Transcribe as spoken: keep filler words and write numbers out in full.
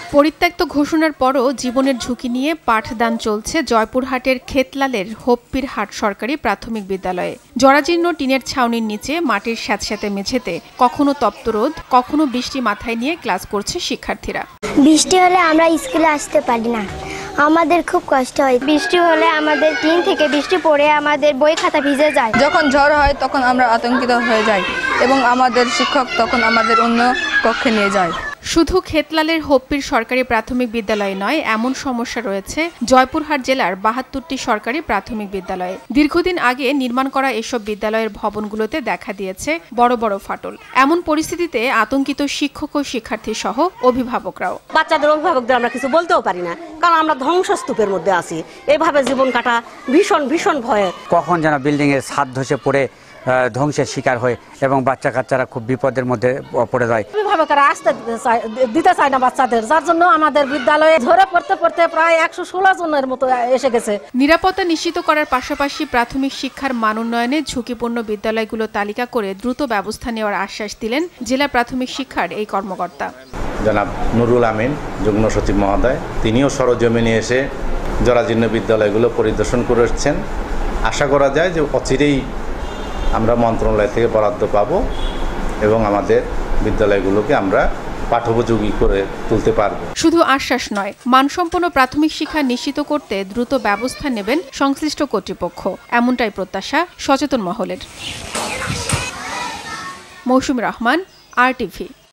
পরিত্যক্ত ঘোষণার পরও জীবনের ঝুঁকি নিয়ে পাঠদান চলছে জয়পুরহাটের খেতলালের হোপ্পিরহাট সরকারি প্রাথমিক বিদ্যালয়ে। জরাজীর্ণ টিনের ছাউনির নিচে মাটির স্যাঁতস্যাঁতে মেঝেতে কখনো তপ্তরোদ, কখনো বৃষ্টি মাথায় নিয়ে ক্লাস করছে শিক্ষার্থীরা। বৃষ্টি হলে আমরা স্কুলে আসতে পারি না, আমাদের খুব কষ্ট হয়। বৃষ্টি হলে আমাদের টিন থেকে বৃষ্টি পড়ে আমাদের বই খাতা ভিজে যায়। যখন ঝড় হয় তখন আমরা আতঙ্কিত হয়ে যাই এবং আমাদের শিক্ষক তখন আমাদের অন্য কক্ষে নিয়ে যায়। শুধু খেতলালের হোপ্পির সরকারি প্রাথমিক বিদ্যালয়ে নয়, এমন সমস্যা রয়েছে জয়পুরহাট জেলার বাহাত্তরটি সরকারি প্রাথমিক বিদ্যালয়ে। দীর্ঘদিন আগে নির্মাণ করা এসব বিদ্যালয়ের ভবনগুলোতে দেখা দিয়েছে বড় বড় ফাটল। এমন পরিস্থিতিতে আতঙ্কিত শিক্ষক ও শিক্ষার্থী সহ অভিভাবকরাও। বাচ্চাদের অভিভাবকদের আমরা কিছু বলতেও পারি না, কারণ আমরা ধ্বংসস্তূপের মধ্যে আছি। এভাবে জীবন কাটা ভীষণ ভীষণ ভয়ের। কখন যেন বিল্ডিং এর ছাদ ধসে পড়ে ধ্বংসের শিকার হয় এবং বাচ্চা কাচ্চারা খুব বিপদের মধ্যে পড়ে যায়। অভিভাবকরা আসতে দিতে চায় না বাচ্চাদের, যার জন্য আমাদের বিদ্যালয়ে ঝরে পড়তে পড়তে প্রায় একশো ষোলো জনের মতো এসে গেছে। নিরাপত্তা নিশ্চিত করার পাশাপাশি প্রাথমিক শিক্ষার মান উন্নয়নে ঝুঁকিপূর্ণ বিদ্যালয়গুলো তালিকা করে দ্রুত ব্যবস্থা নেওয়ার আশ্বাস দিলেন জেলা প্রাথমিক শিক্ষার এই কর্মকর্তা। জনাব নুরুল আমিন যুগ্ম সচিব মহোদয়, তিনিও সরজমিনে এসে জরাজীর্ণ বিদ্যালয়গুলো পরিদর্শন করেছেন। আশা করা যায় যে অচিরেই আমরা মন্ত্রণালয় থেকে বরাদ্দ পাব এবং আমাদের বিদ্যালয়গুলোকে আমরা পাঠোপযোগী করে তুলতে পারব। শুধু আশ্বাস নয়, মানসম্পন্ন প্রাথমিক শিক্ষা নিশ্চিত করতে দ্রুত ব্যবস্থা নেবেন সংশ্লিষ্ট কর্তৃপক্ষ, এমনটাই প্রত্যাশা সচেতন মহলের। Mousumi Rahman, R TV.